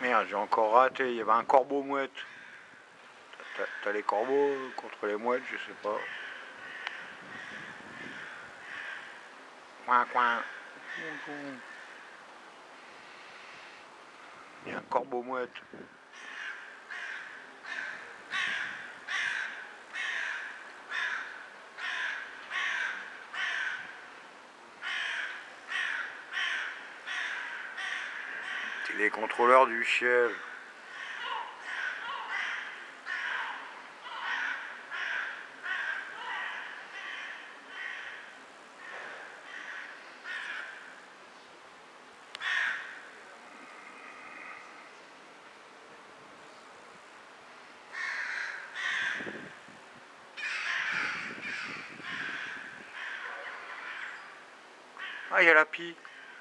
Merde, j'ai encore raté, il y avait un corbeau mouette. T'as les corbeaux contre les mouettes, je sais pas. Coin, coin. Il y a un corbeau mouette. C'est les contrôleurs du ciel. Ah, il y a la pie.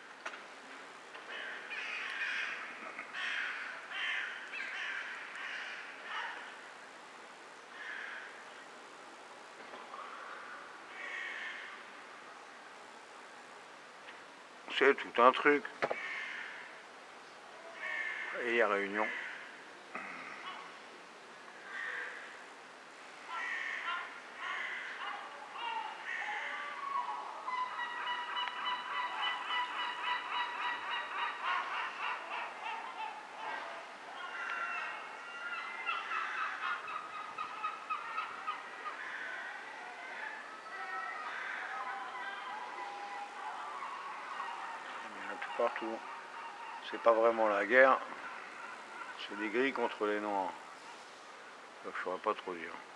C'est tout un truc. Et il y a réunion. Tout partout. C'est pas vraiment la guerre. C'est des gris contre les noirs. Donc, je saurais pas trop dire.